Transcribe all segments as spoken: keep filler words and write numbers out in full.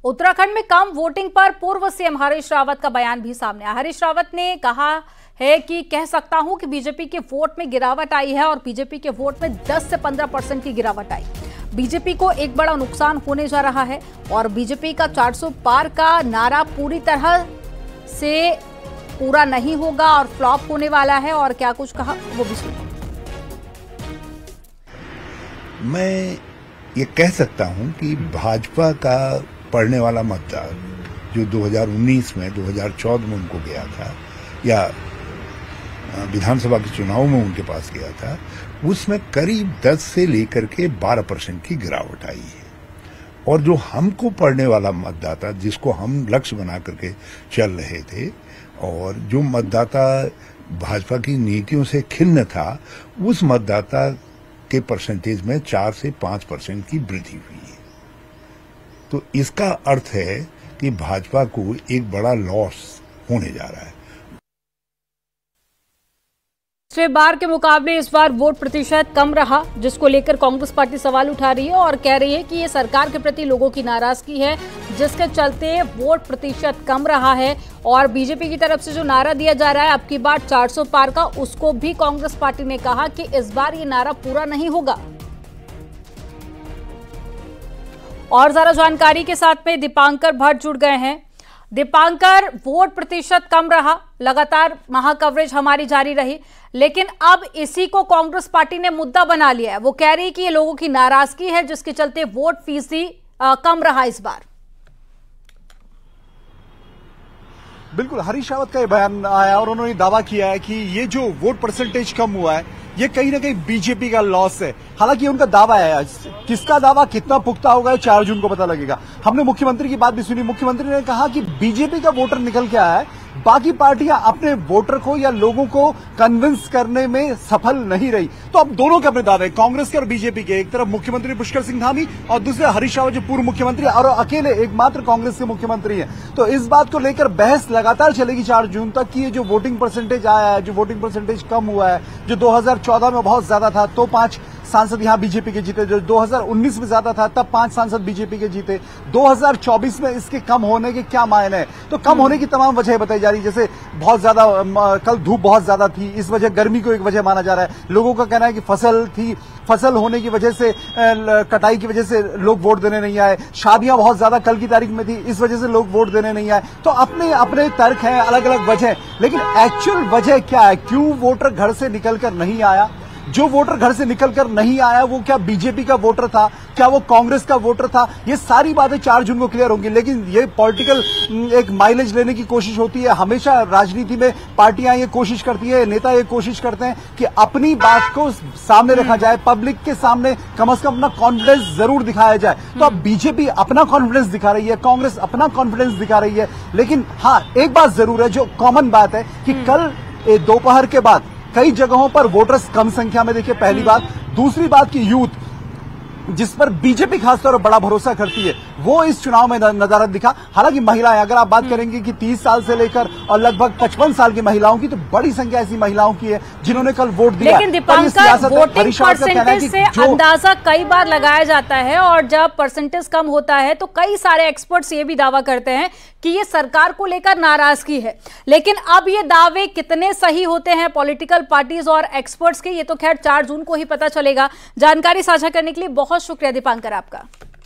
उत्तराखंड में कम वोटिंग पर पूर्व सीएम हरीश रावत का बयान भी सामने आया। हरीश रावत ने कहा है कि कह सकता हूं कि बीजेपी के वोट में गिरावट आई है और बीजेपी के वोट में दस से पंद्रह परसेंट की गिरावट आई। बीजेपी को एक बड़ा नुकसान होने जा रहा है और बीजेपी का चार सौ पार का नारा पूरी तरह से पूरा नहीं होगा और फ्लॉप होने वाला है। और क्या कुछ कहा वो भी सुनिए। मैं ये कह सकता हूं कि भाजपा का पढ़ने वाला मतदार जो दो हज़ार उन्नीस में दो हज़ार चौदह में उनको गया था या विधानसभा के चुनाव में उनके पास गया था, उसमें करीब दस से लेकर के बारह परसेंट की गिरावट आई है। और जो हमको पढ़ने वाला मतदाता, जिसको हम लक्ष्य बना करके चल रहे थे और जो मतदाता भाजपा की नीतियों से खिन्न था, उस मतदाता के परसेंटेज में चार से पांच परसेंट की वृद्धि हुई है। तो इसका अर्थ है कि भाजपा को एक बड़ा लॉस होने जा रहा है। पिछले बार के मुकाबले इस बार वोट प्रतिशत कम रहा, जिसको लेकर कांग्रेस पार्टी सवाल उठा रही है और कह रही है कि ये सरकार के प्रति लोगों की नाराजगी है, जिसके चलते वोट प्रतिशत कम रहा है। और बीजेपी की तरफ से जो नारा दिया जा रहा है अब की बार चार सौ पार का, उसको भी कांग्रेस पार्टी ने कहा कि इस बार ये नारा पूरा नहीं होगा। और ज्यादा जानकारी के साथ में दीपांकर भट्ट जुड़ गए हैं। दीपांकर, वोट प्रतिशत कम रहा, लगातार महा कवरेज हमारी जारी रही, लेकिन अब इसी को कांग्रेस पार्टी ने मुद्दा बना लिया है। वो कह रही है कि ये लोगों की नाराजगी है, जिसके चलते वोट फीसदी कम रहा इस बार। बिल्कुल, हरीश रावत का ये बयान आया और उन्होंने दावा किया है कि ये जो वोट परसेंटेज कम हुआ है, ये कहीं ना कहीं बीजेपी का लॉस है। हालांकि उनका दावा है, किसका दावा कितना पुख्ता होगा चार जून को पता लगेगा। हमने मुख्यमंत्री की बात भी सुनी। मुख्यमंत्री ने कहा कि बीजेपी का वोटर निकल के आया है, बाकी पार्टियां अपने वोटर को या लोगों को कन्विंस करने में सफल नहीं रही। तो अब दोनों के अपने दावे, कांग्रेस के और बीजेपी के। एक तरफ मुख्यमंत्री पुष्कर सिंह धामी और दूसरे हरीश रावत जो पूर्व मुख्यमंत्री और अकेले एकमात्र कांग्रेस के मुख्यमंत्री हैं। तो इस बात को लेकर बहस लगातार चलेगी चार जून तक कि ये जो वोटिंग परसेंटेज आया है, जो वोटिंग परसेंटेज कम हुआ है, जो दो हजार चौदह में बहुत ज्यादा था तो पांच सांसद यहां बीजेपी के जीते, जो दो हज़ार उन्नीस में ज्यादा था तब पांच सांसद बीजेपी के जीते, दो हज़ार चौबीस में इसके कम होने के क्या मायने हैं। तो कम होने की तमाम वजह बताई जा रही है, जैसे बहुत ज्यादा कल धूप बहुत ज्यादा थी, इस वजह गर्मी को एक वजह माना जा रहा है। लोगों का कहना है कि फसल थी, फसल होने की वजह से, कटाई की वजह से लोग वोट देने नहीं आए। शादियां बहुत ज्यादा कल की तारीख में थी, इस वजह से लोग वोट देने नहीं आए। तो अपने अपने तर्क हैं, अलग अलग वजह, लेकिन एक्चुअल वजह क्या है, क्यों वोटर घर से निकलकर नहीं आया। जो वोटर घर से निकलकर नहीं आया वो क्या बीजेपी का वोटर था, क्या वो कांग्रेस का वोटर था, ये सारी बातें चार जून को क्लियर होंगी। लेकिन ये पॉलिटिकल एक माइलेज लेने की कोशिश होती है। हमेशा राजनीति में पार्टियां ये कोशिश करती है, नेता ये कोशिश करते हैं कि अपनी बात को सामने रखा जाए, पब्लिक के सामने कम से कम अपना कॉन्फिडेंस जरूर दिखाया जाए। तो अब बीजेपी अपना कॉन्फिडेंस दिखा रही है, कांग्रेस अपना कॉन्फिडेंस दिखा रही है। लेकिन हाँ, एक बात जरूर है जो कॉमन बात है कि कल दोपहर के बाद कई जगहों पर वोटर्स कम संख्या में देखे, पहली बात। दूसरी बात की यूथ, जिस पर बीजेपी खासतौर पर बड़ा भरोसा करती है, वो इस चुनाव में नजारा दिखा। हालांकि महिलाएं, अगर आप बात करेंगे कि तीस साल से लेकर और लगभग पचपन साल की महिलाओं की, तो बड़ी संख्या ऐसी महिलाओं की है जिन्होंने कल वोट दिया। लेकिन दीपांकर, वोटिंग परसेंटेज से अंदाजा कई बार लगाया जाता है और जब परसेंटेज कम होता है तो कई सारे एक्सपर्ट्स ये भी दावा करते हैं कि ये सरकार को लेकर नाराजगी है। लेकिन अब ये दावे कितने सही होते हैं पॉलिटिकल पार्टीज और एक्सपर्ट्स के, ये तो खैर चार जून को ही पता चलेगा। जानकारी साझा करने के लिए बहुत शुक्रिया दीपांकर आपका।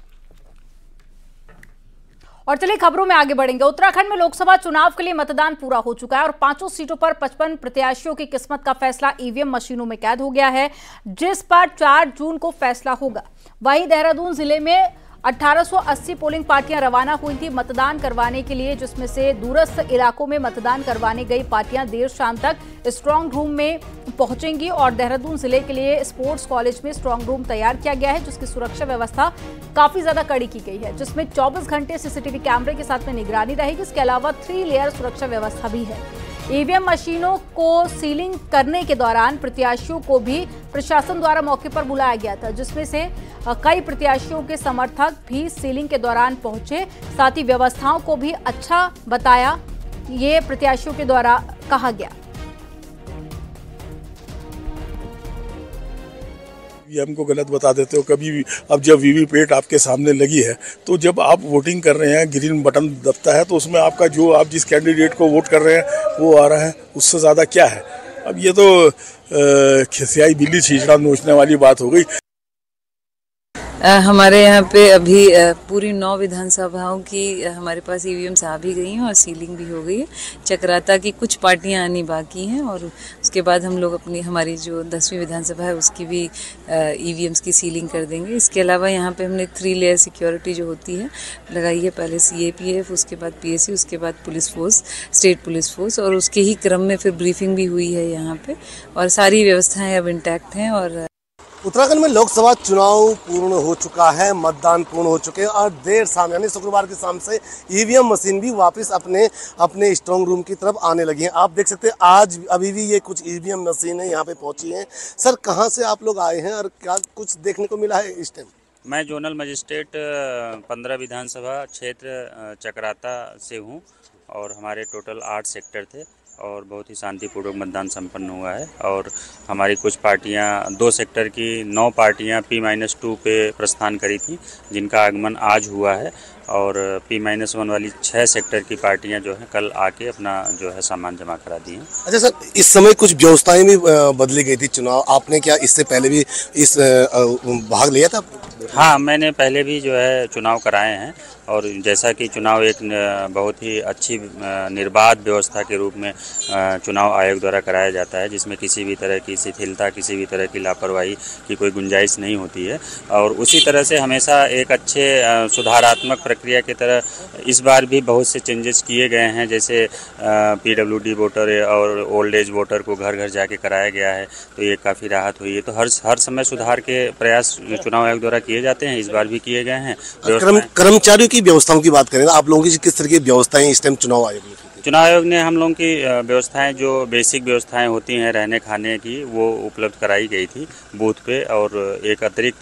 और चलिए खबरों में आगे बढ़ेंगे। उत्तराखंड में लोकसभा चुनाव के लिए मतदान पूरा हो चुका है और पांचों सीटों पर पचपन प्रत्याशियों की किस्मत का फैसला ईवीएम मशीनों में कैद हो गया है, जिस पर चार जून को फैसला होगा। वहीं देहरादून जिले में अठारह सौ अस्सी पोलिंग पार्टियां रवाना हुई थी मतदान करवाने के लिए, जिसमें से दूरस्थ इलाकों में मतदान करवाने गई पार्टियां देर शाम तक स्ट्रांग रूम में पहुंचेंगी। और देहरादून जिले के लिए स्पोर्ट्स कॉलेज में स्ट्रांग रूम तैयार किया गया है, जिसकी सुरक्षा व्यवस्था काफी ज्यादा कड़ी की गई है, जिसमें चौबीस घंटे सीसीटीवी कैमरे के साथ में निगरानी रहेगी। इसके अलावा थ्री लेयर सुरक्षा व्यवस्था भी है। ईवीएम मशीनों को सीलिंग करने के दौरान प्रत्याशियों को भी प्रशासन द्वारा मौके पर बुलाया गया था, जिसमें से कई प्रत्याशियों के समर्थक भी सीलिंग के दौरान पहुंचे। साथ ही व्यवस्थाओं को भी अच्छा बताया, ये प्रत्याशियों के द्वारा कहा गया। ईवीएम को गलत बता देते हो कभी भी। अब जब वीवीपैट आपके सामने लगी है तो जब आप वोटिंग कर रहे हैं, ग्रीन बटन दबता है तो उसमें आपका जो आप जिस कैंडिडेट को वोट कर रहे हैं वो आ रहा है, उससे ज़्यादा क्या है। अब ये तो खिसियाई बिल्ली छींचड़ा नोचने वाली बात हो गई। आ, हमारे यहाँ पे अभी आ, पूरी नौ विधानसभाओं की आ, हमारे पास ईवीएम्स आ भी गई हैं और सीलिंग भी हो गई है। चक्राता की कुछ पार्टियां आनी बाकी हैं और उसके बाद हम लोग अपनी हमारी जो दसवीं विधानसभा है उसकी भी ईवीएम्स की सीलिंग कर देंगे। इसके अलावा यहाँ पे हमने थ्री लेयर सिक्योरिटी जो होती है लगाई है, पहले सीएपीएफ, उसके बाद पीएसी, उसके बाद police force, state police force, और उसके ही क्रम में फिर ब्रीफिंग भी हुई है यहाँ पे और सारी व्यवस्थाएँ अब इंटैक्ट हैं। और उत्तराखंड में लोकसभा चुनाव पूर्ण हो चुका है, मतदान पूर्ण हो चुके हैं और देर शाम यानी शुक्रवार की शाम से ईवीएम मशीन भी वापस अपने अपने स्ट्रांग रूम की तरफ आने लगी हैं। आप देख सकते हैं आज अभी भी ये कुछ ईवीएम मशीनें यहाँ पे पहुंची हैं। सर, कहाँ से आप लोग आए हैं और क्या कुछ देखने को मिला है इस टाइम? मैं जोनल मजिस्ट्रेट पंद्रह विधानसभा क्षेत्र चक्राता से हूँ और हमारे टोटल आठ सेक्टर थे और बहुत ही शांतिपूर्वक मतदान संपन्न हुआ है। और हमारी कुछ पार्टियां, दो सेक्टर की नौ पार्टियां पी माइनस टू पे प्रस्थान करी थी जिनका आगमन आज हुआ है और पी माइनस वन वाली छः सेक्टर की पार्टियां जो है कल आके अपना जो है सामान जमा करा दी हैं। अच्छा सर, इस समय कुछ व्यवस्थाएं भी बदली गई थी चुनाव, आपने क्या इससे पहले भी इस भाग लिया था? हाँ, मैंने पहले भी जो है चुनाव कराए हैं और जैसा कि चुनाव एक बहुत ही अच्छी निर्बाध व्यवस्था के रूप में चुनाव आयोग द्वारा कराया जाता है जिसमें किसी भी तरह की शिथिलता, किसी भी तरह की लापरवाही की कोई गुंजाइश नहीं होती है। और उसी तरह से हमेशा एक अच्छे सुधारात्मक प्रक्रिया की तरह इस बार भी बहुत से चेंजेस किए गए हैं। जैसे पीडब्ल्यूडी वोटर और ओल्ड एज वोटर को घर घर जाके कराया गया है तो ये काफ़ी राहत हुई है। तो हर हर समय सुधार के प्रयास चुनाव आयोग द्वारा किए जाते हैं, इस बार भी किए गए हैं। कर्मचारियों की व्यवस्थाओं की बात करें, आप लोगों की किस तरह की व्यवस्थाएं इस टाइम चुनाव आयोग ने? चुनाव आयोग ने हम लोगों की व्यवस्थाएं, जो बेसिक व्यवस्थाएं होती हैं रहने खाने की, वो उपलब्ध कराई गई थी बूथ पे और एक अतिरिक्त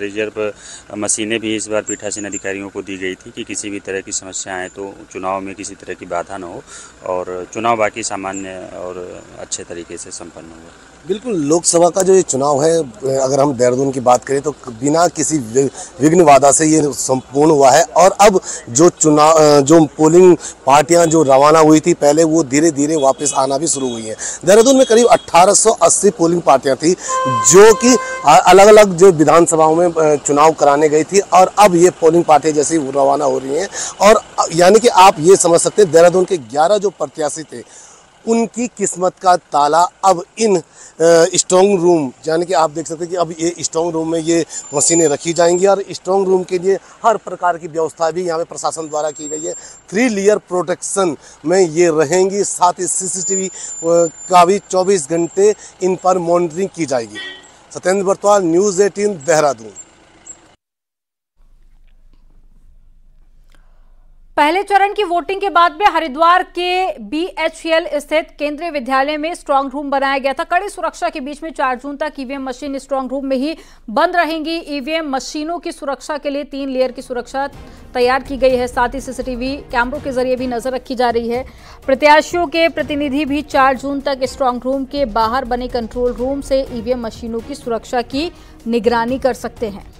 रिजर्व मशीनें भी इस बार पीठासीन अधिकारियों को दी गई थी कि किसी भी तरह की समस्या आए तो चुनाव में किसी तरह की बाधा न हो और चुनाव बाकी सामान्य और अच्छे तरीके से संपन्न हुआ। बिल्कुल, लोकसभा का जो ये चुनाव है, अगर हम देहरादून की बात करें तो बिना किसी विघ्न बाधा से ये संपूर्ण हुआ है और अब जो चुनाव जो पोलिंग पार्टियां जो रवाना हुई थी पहले, वो धीरे धीरे वापस आना भी शुरू हुई हैं। देहरादून में करीब अठारह सौ अस्सी पोलिंग पार्टियां थी जो कि अलग अलग जो विधानसभाओं में चुनाव कराने गई थी और अब ये पोलिंग पार्टियां जैसी रवाना हो रही हैं और यानी कि आप ये समझ सकते हैं देहरादून के ग्यारह जो प्रत्याशी थे उनकी किस्मत का ताला अब इन स्ट्रॉन्ग रूम, यानी कि आप देख सकते हैं कि अब ये स्ट्रॉन्ग रूम में ये मशीनें रखी जाएंगी और स्ट्रॉन्ग रूम के लिए हर प्रकार की व्यवस्था भी यहाँ पे प्रशासन द्वारा की गई है। थ्री लेयर प्रोटेक्शन में ये रहेंगी, साथ ही सीसीटीवी का भी चौबीस घंटे इन पर मॉनिटरिंग की जाएगी। सत्येंद्र बर्तवाल, न्यूज़ अठारह, देहरादून। पहले चरण की वोटिंग के बाद में हरिद्वार के बीएचईएल स्थित केंद्रीय विद्यालय में स्ट्रांग रूम बनाया गया था। कड़ी सुरक्षा के बीच में चार जून तक ईवीएम मशीन स्ट्रांग रूम में ही बंद रहेंगी। ईवीएम मशीनों की सुरक्षा के लिए तीन लेयर की सुरक्षा तैयार की गई है। साथ ही सीसीटीवी कैमरों के जरिए भी नजर रखी जा रही है। प्रत्याशियों के प्रतिनिधि भी चार जून तक स्ट्रांग रूम के बाहर बने कंट्रोल रूम से ईवीएम मशीनों की सुरक्षा की निगरानी कर सकते हैं।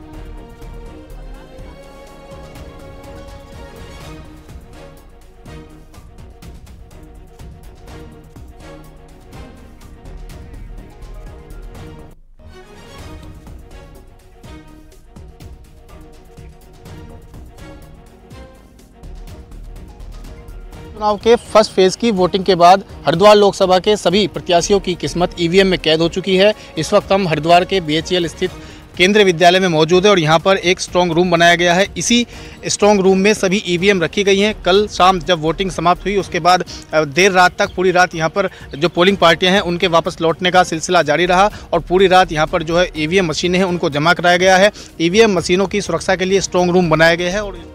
चुनाव के फर्स्ट फेज की वोटिंग के बाद हरिद्वार लोकसभा के सभी प्रत्याशियों की किस्मत ईवीएम में कैद हो चुकी है। इस वक्त हम हरिद्वार के बीएचईएल स्थित केंद्रीय विद्यालय में मौजूद है और यहाँ पर एक स्ट्रांग रूम बनाया गया है। इसी स्ट्रांग रूम में सभी ईवीएम रखी गई हैं। कल शाम जब वोटिंग समाप्त हुई उसके बाद देर रात तक, पूरी रात यहाँ पर जो पोलिंग पार्टियां हैं उनके वापस लौटने का सिलसिला जारी रहा और पूरी रात यहाँ पर जो है ईवीएम मशीनें हैं उनको जमा कराया गया है। ईवीएम मशीनों की सुरक्षा के लिए स्ट्रांग रूम बनाया गया है। और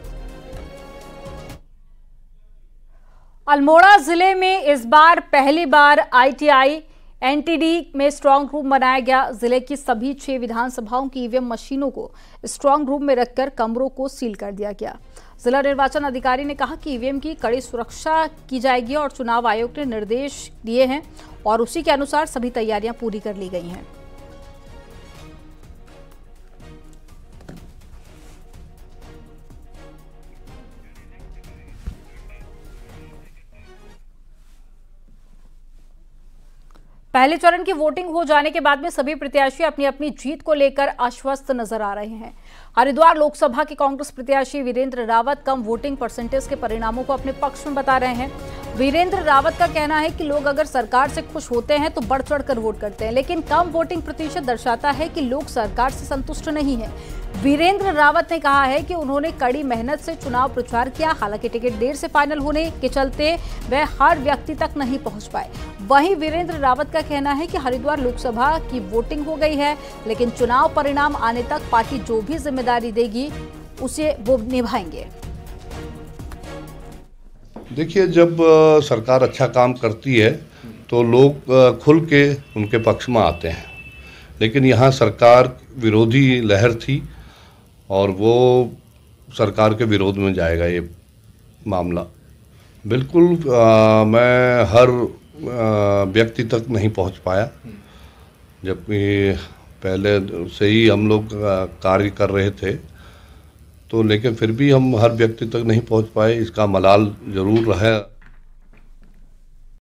अल्मोड़ा जिले में इस बार पहली बार आईटीआई एनटीडी में स्ट्रांग रूम बनाया गया। जिले की सभी छह विधानसभाओं की ईवीएम मशीनों को स्ट्रांग रूम में रखकर कमरों को सील कर दिया गया। जिला निर्वाचन अधिकारी ने कहा कि ईवीएम की कड़ी सुरक्षा की जाएगी और चुनाव आयोग ने निर्देश दिए हैं और उसी के अनुसार सभी तैयारियां पूरी कर ली गई हैं। पहले चरण की वोटिंग हो जाने के बाद में सभी प्रत्याशी अपनी अपनी जीत को लेकर आश्वस्त नजर आ रहे हैं। हरिद्वार लोकसभा के कांग्रेस प्रत्याशी वीरेंद्र रावत कम वोटिंग परसेंटेज के परिणामों को अपने पक्ष में बता रहे हैं। वीरेंद्र रावत का कहना है कि लोग अगर सरकार से खुश होते हैं तो बढ़ चढ़कर वोट करते हैं, लेकिन कम वोटिंग प्रतिशत दर्शाता है कि लोग सरकार से संतुष्ट नहीं है। वीरेंद्र रावत ने कहा है कि उन्होंने कड़ी मेहनत से चुनाव प्रचार किया, हालांकि टिकट देर से फाइनल होने के चलते वह हर व्यक्ति तक नहीं पहुंच पाए। वहीं वीरेंद्र रावत का कहना है कि हरिद्वार लोकसभा की वोटिंग हो गई है, लेकिन चुनाव परिणाम आने तक पार्टी जो भी जिम्मेदारी देगी उसे वो निभाएंगे। देखिए, जब सरकार अच्छा काम करती है तो लोग खुल के उनके पक्ष में आते हैं, लेकिन यहाँ सरकार विरोधी लहर थी और वो सरकार के विरोध में जाएगा ये मामला। बिल्कुल आ, मैं हर आ, व्यक्ति तक नहीं पहुंच पाया, जबकि पहले से ही हम लोग कार्य कर रहे थे, तो लेकिन फिर भी हम हर व्यक्ति तक नहीं पहुंच पाए, इसका मलाल जरूर है।